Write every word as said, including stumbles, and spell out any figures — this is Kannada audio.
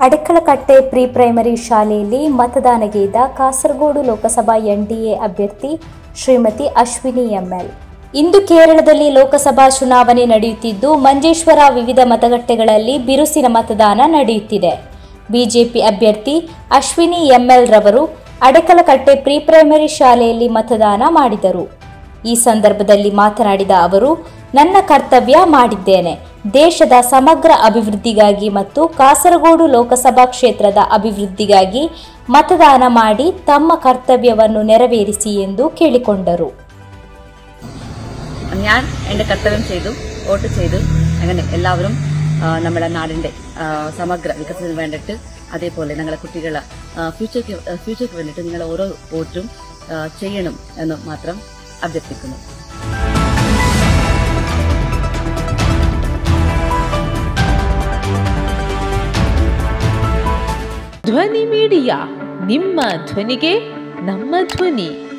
ಅಡಕಲಕಟ್ಟೆ ಪ್ರಿ ಪ್ರೈಮರಿ ಶಾಲೆಯಲ್ಲಿ ಮತದಾನಗೈದ ಕಾಸರಗೋಡು ಲೋಕಸಭಾ ಎನ್ಡಿಎ ಅಭ್ಯರ್ಥಿ ಶ್ರೀಮತಿ ಅಶ್ವಿನಿ ಎಂಎಲ್. ಇಂದು ಕೇರಳದಲ್ಲಿ ಲೋಕಸಭಾ ಚುನಾವಣೆ ನಡೆಯುತ್ತಿದ್ದು ಮಂಜೇಶ್ವರ ವಿವಿಧ ಮತಗಟ್ಟೆಗಳಲ್ಲಿ ಬಿರುಸಿನ ಮತದಾನ ನಡೆಯುತ್ತಿದೆ. ಬಿಜೆಪಿ ಅಭ್ಯರ್ಥಿ ಅಶ್ವಿನಿ ಎಂಎಲ್ ರವರು ಅಡಕಲಕಟ್ಟೆ ಪ್ರಿ ಪ್ರೈಮರಿ ಶಾಲೆಯಲ್ಲಿ ಮತದಾನ ಮಾಡಿದರು. ಈ ಸಂದರ್ಭದಲ್ಲಿ ಮಾತನಾಡಿದ ಅವರು, ನನ್ನ ಕರ್ತವ್ಯ ಮಾಡಿದ್ದೇನೆ. ದೇಶದ ಸಮಗ್ರ ಅಭಿವೃದ್ಧಿಗಾಗಿ ಮತ್ತು ಕಾಸರಗೋಡು ಲೋಕಸಭಾ ಕ್ಷೇತ್ರದ അഭിവൃദ്ധിಗಾಗಿ മതദാന ಮಾಡಿ ತಮ್ಮ കർത്തവ്യವನ್ನು ನೆರವೇರಿಸಿ ಎಂದು ಕೇಳಿಕೊಂಡರು. ഞാൻ എൻ്റെ കർത്തവ്യം ചെയ്തു, വോട്ട് ചെയ്തു. അങ്ങനെ എല്ലാവരും നമ്മുടെ നാടിന്റെ സമഗ്ര വികസനത്തിന് വേണ്ടിയിട്ട്, അതേപോലെ ഞങ്ങളുടെ കുട്ടികളെ ഫ്യൂച്ചർക്ക് ഫ്യൂച്ചർക്ക് വേണ്ടിയിട്ട് നിങ്ങൾ ഓരോ വോട്ടും ചെയ്യണം എന്ന് മാത്രം അഭ്യർത്ഥിക്കുന്നു. ಧ್ವನಿ ಮೀಡಿಯಾ, ನಿಮ್ಮ ಧ್ವನಿಗೆ ನಮ್ಮ ಧ್ವನಿ.